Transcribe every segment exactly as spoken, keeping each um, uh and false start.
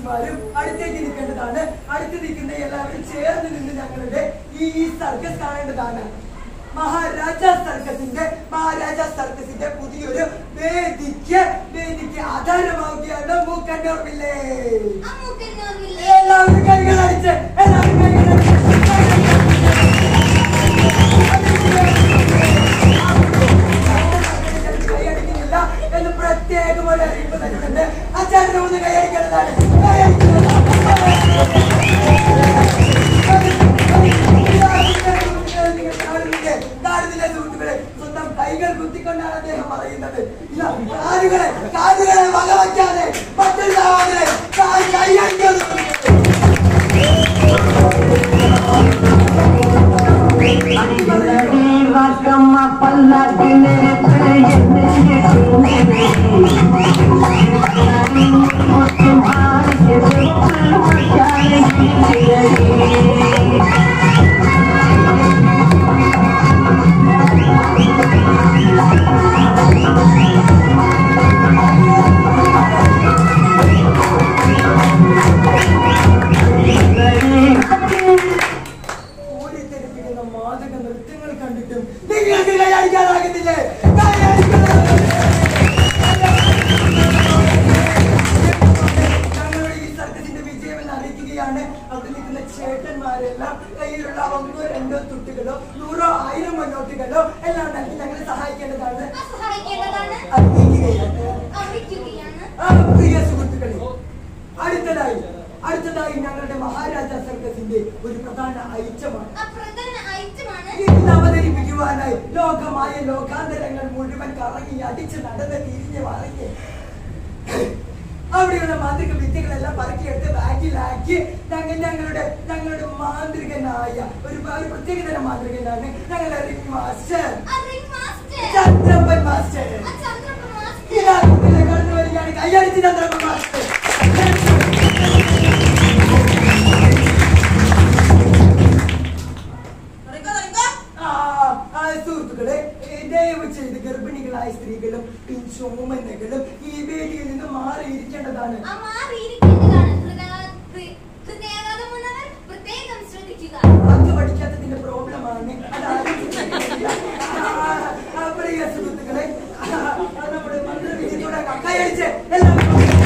മാന്യന്മാരും അടുത്തേക്ക് നിൽക്കേണ്ടതാണ്. അടുത്ത് നിൽക്കുന്ന എല്ലാവരും ചേർന്ന് നിന്ന് ഞങ്ങളുടെ ഈ സർക്കസ് കാണേണ്ടതാണ്. മഹാരാജ സർക്കസിന്റെ മഹാരാജ സർക്കസിന്റെ പുതിയൊരു വേദിക്ക് വേദിക്ക് ആധാരമാവുകയാണ് മൂക്കന്നൂർ വില്ലേജ്. എല്ലാവരും കൈകളടിച്ച് എല്ലാവരും കൈകളടിച്ച് കൈയടിക്കുന്നില്ല എന്ന് പ്രത്യേകമായി അറിയിപ്പ് തരുന്നുണ്ട്. അച്ഛനെ ഒന്ന് കൈയടിക്കേണ്ടതാണ്. സുഹൃത്തുക്കളെ, സ്വന്തം കൈകൾ കുത്തിക്കൊണ്ടാണ് അദ്ദേഹം പറയുന്നത്. കാലുകളെ കാലുകളെ വകവയ്ക്കാതെ മറ്റൊരു സഹോദരൻ കൈയടിക്കുന്നത്. മാതൃക നൃത്യങ്ങൾ കണ്ടിട്ടും നിങ്ങൾക്ക് കൈയടിക്കാനാകുന്നില്ലേ? ഞങ്ങളുടെ ഈ സർക്കസിന്റെ വിജയം എന്ന് അറിയിക്കുകയാണ്. അവിടെ നിൽക്കുന്ന ചേട്ടന്മാരെല്ലാം കയ്യിലുള്ള ഒന്നോ രണ്ടോ തുട്ടുകളോ നൂറോ ആയിരം നോട്ടുകളോ എല്ലാം നൽകി ഞങ്ങളെ സഹായിക്കേണ്ടതാണ്. പ്രിയ സുഹൃത്തുക്കളെ, അടുത്തതായി അടുത്തതായി ഞങ്ങളുടെ മഹാരാജ സർക്കസിന്റെ ഒരു പ്രധാന ഐറ്റമാണ് അവതരിപ്പിക്കുവാനായി ലോകമായ ലോകാന്തരങ്ങൾ മുഴുവൻ കറങ്ങി അടിച്ച് നടന്ന് തിരിഞ്ഞ് മറിഞ്ഞ് അവിടെയുള്ള മാന്ത്രിക വിദ്യകളെല്ലാം പറക്കിയെടുത്ത് ബാഗിലാക്കി ഞങ്ങൾ ഞങ്ങളുടെ ഞങ്ങളുടെ മാന്ത്രികനായ ഒരു പ്രത്യേകതരം മാന്ത്രികനാണ് ഞങ്ങളുടെ റിംഗ് മാസ്റ്റർ ചന്ദ്രപ്പൻ മാസ്റ്റർ. ഇതാ കടന്നു വരികയാണ്. കയ്യടിച്ച് ചന്ദ്രപ്പൻ മാസ്റ്റർ. സുഹൃത്തുക്കളെ, ദയവ് ചെയ്ത് ഗർഭിണികളായ സ്ത്രീകളും പിഞ്ചോമനകളും ഈ വേദിയിൽ നിന്ന് മാറിയിരിക്കേണ്ടതാണ്. അത് പഠിക്കാത്തതിന്റെ പ്രോബ്ലമാണ്. പ്രിയ സുഹൃത്തുക്കളെ, നമ്മുടെ മന്ത്രവിദ്യയോടെ കൈയടിച്ച് എല്ലാവരും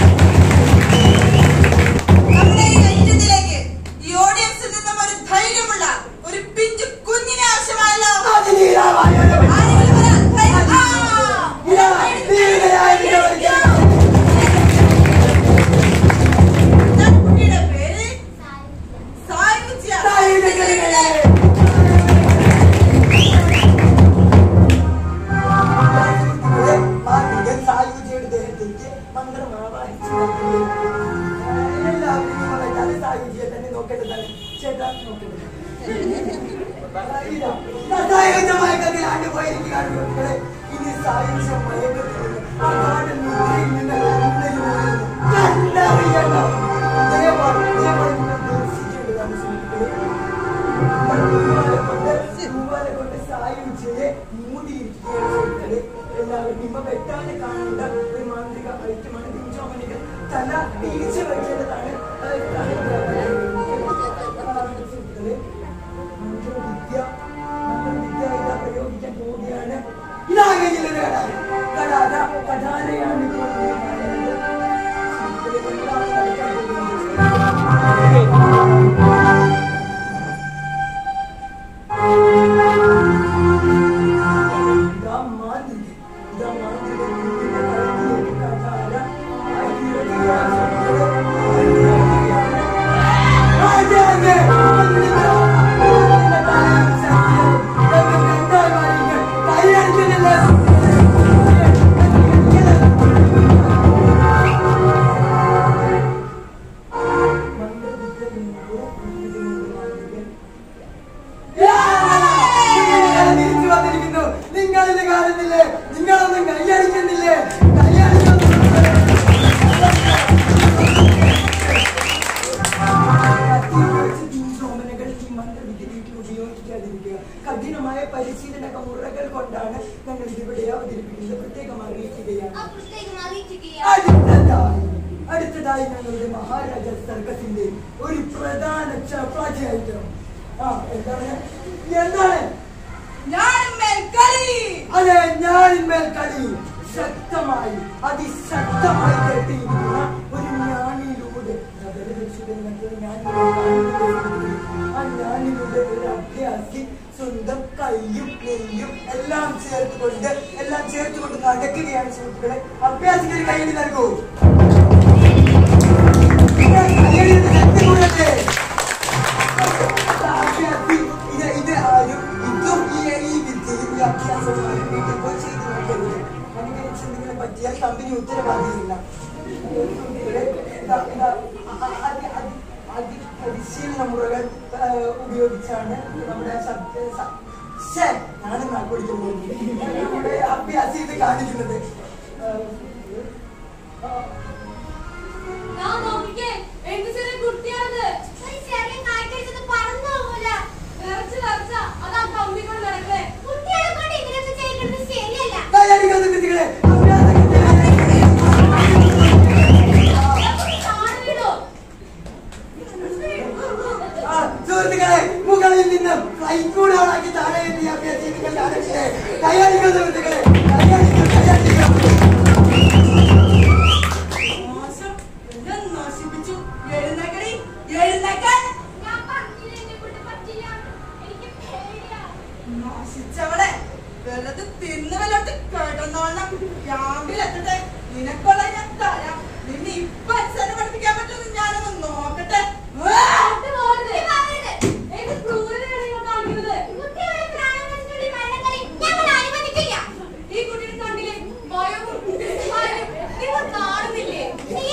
കഠിനമായ പരിശീലന മുറകൾ കൊണ്ടാണ് ഞങ്ങൾ ഇതിവിടെ അവതരിപ്പിക്കുന്നത്. പ്രത്യേകം അറിയിക്കുകയാണ്. അടുത്തതായി അടുത്ത അടുത്തതായി ഞങ്ങളുടെ മഹാരാജ സർക്കസിന്റെ ഒരു പ്രധാന ചപ്പാത്തിയായിട്ട് ആ എന്താണ് എന്താണ് അതെ ഞാനിന്മേൽ കളി ശക്തമായി അതിശക്തമായി കേട്ടിരിക്കുന്ന ഒരു ഞാനിലൂടെ ആ ഞാനിലൂടെ ഒരു അഭ്യാസി സ്വന്തം കയ്യും നെയ്യും എല്ലാം ചേർത്തുകൊണ്ട് എല്ലാം ചേർത്തുകൊണ്ട് നടക്കുകയാണ് സുഹൃത്തുക്കളെ. അഭ്യാസിക്ക് ഒരു കൈയ്യടി നൽകൂ. ശക്തി കൂടട്ടെ. അഭ്യാസി ഇത് ഇത് ആരും ഇതും ഈ ഈ വിദ്യയും ഈ അഭ്യാസവും ആരും വീട്ടിൽ പോയി ചെയ്ത് നോക്കരുത്. അനുകരിച്ച് എന്തെങ്കിലും പറ്റിയാൽ കമ്പനി ഉത്തരവാദിയില്ല. പരിശീലന മുറകൾ ഉപയോഗിച്ചാണ് നമ്മുടെ ഞാനും നാക്കുപിടിക്കുമ്പോൾ നമ്മുടെ അഭ്യാസം ഇത് കാണിക്കുന്നത്. സുഹൃത്തുക്കളെ മുകളിൽ നിന്നും ഫ്ലൈറ്റ് താഴെ എത്തിയ അഭ്യാസികൾ കാണിച്ചേ. കൈയടിക്കോ സുഹൃത്തുക്കളെ, കൈയടിക്കോ കൈയടിക്കോ. നശിച്ചവളെ വെറുതെ തിന്നു വല്ലോട്ട് കേട്ടെന്നോളണം. ക്യാമ്പിലെത്തട്ടെ, നിനക്കുള്ള ഞാൻ തരാം. നിന്നെ ഇപ്പൊ അച്ഛനെ പഠിപ്പിക്കാൻ പറ്റുമെന്ന് ഞാനൊന്ന് നോക്കട്ടെ. ഈ കുട്ടിയുടെ കണ്ടില്ലേ ഭയവും കാണുന്നില്ലേ?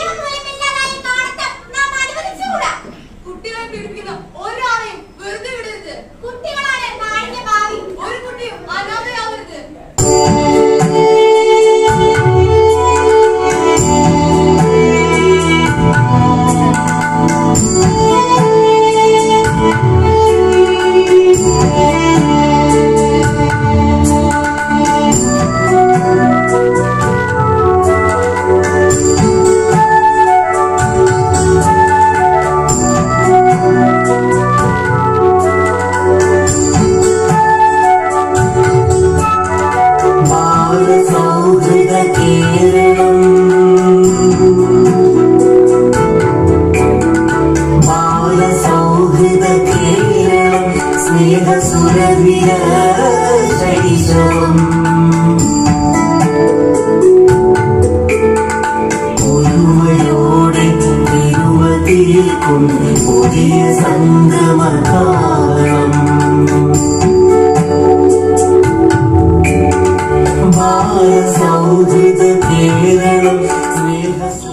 കുട്ടികളെ പീഡിപ്പിക്കുന്ന ഒരാളെയും വെറുതെ വിടരുത്. കുട്ടികളാണ് നാടിന്റെ ഭാവി. ഒരു കുട്ടിയും അനാഥയാവരുത്. പുതിയ സംഗമകാലം ബാലസൗഹൃദ കേരളം സ്നേഹ